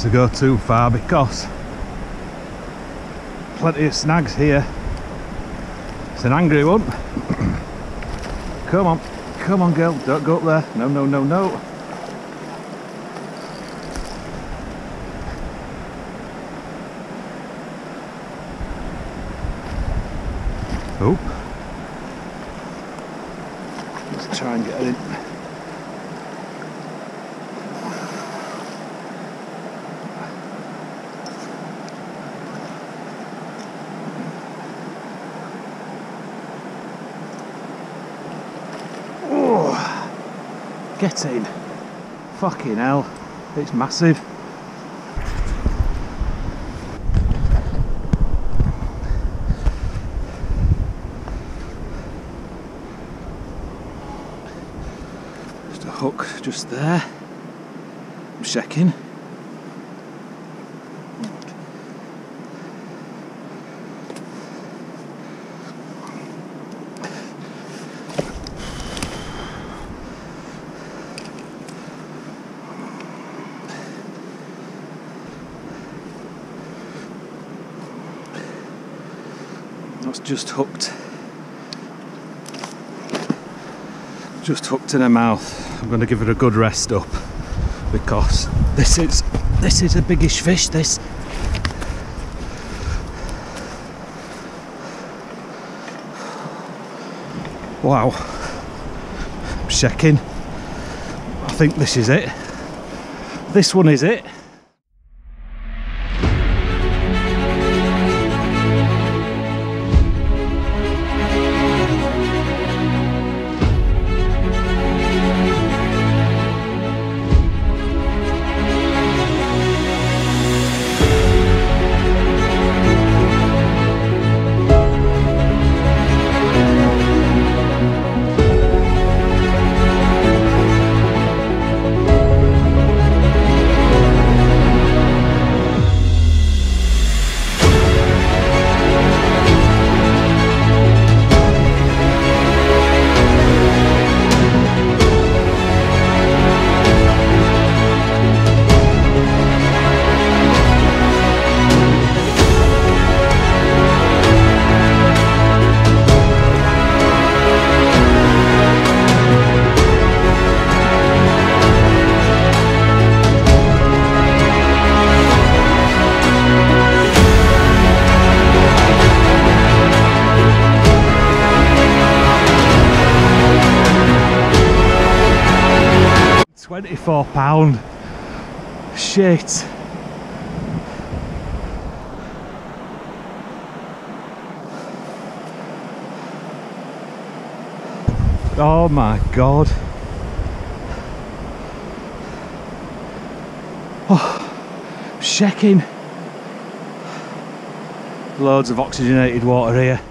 to go too far because plenty of snags here. It's an angry one. Come on girl, don't go up there. No, no, no, no. Oh, let's try and get her in. Oh, get in. Fucking hell, it's massive. Hook just there. I'm checking. That's just hooked. Just hooked in her mouth. I'm going to give it a good rest up because this is a biggish fish. This. Wow. I'm checking. I think this is it. This one is it. £24. Shit. Oh my god. Oh, shaking. Loads of oxygenated water here.